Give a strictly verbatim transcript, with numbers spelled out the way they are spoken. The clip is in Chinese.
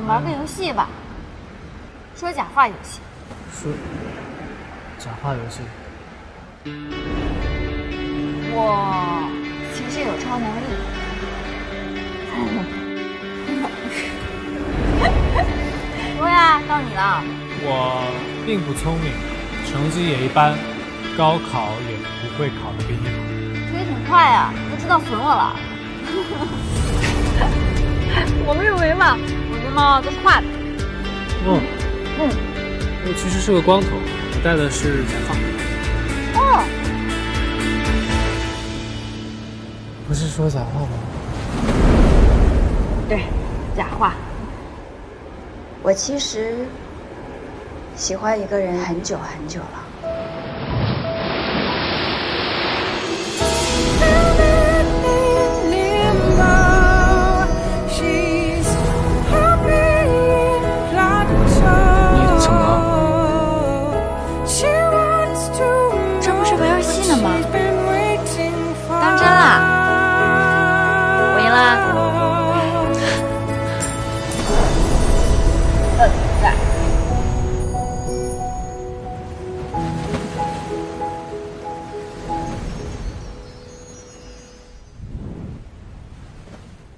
们玩个游戏吧，说假话游戏。 说假话游戏。 我其实有超能力。说呀，到你了。 我并不聪明，成绩也一般，高考也不会考得比你好。 推挺快啊，都知道损我了。我们认为嘛，我的猫都是画的。 哦， 嗯， 我其实是个光头，我戴的是假发。 哦， 不是说假话吗？ 对，假话。 我其实喜欢一个人很久很久了。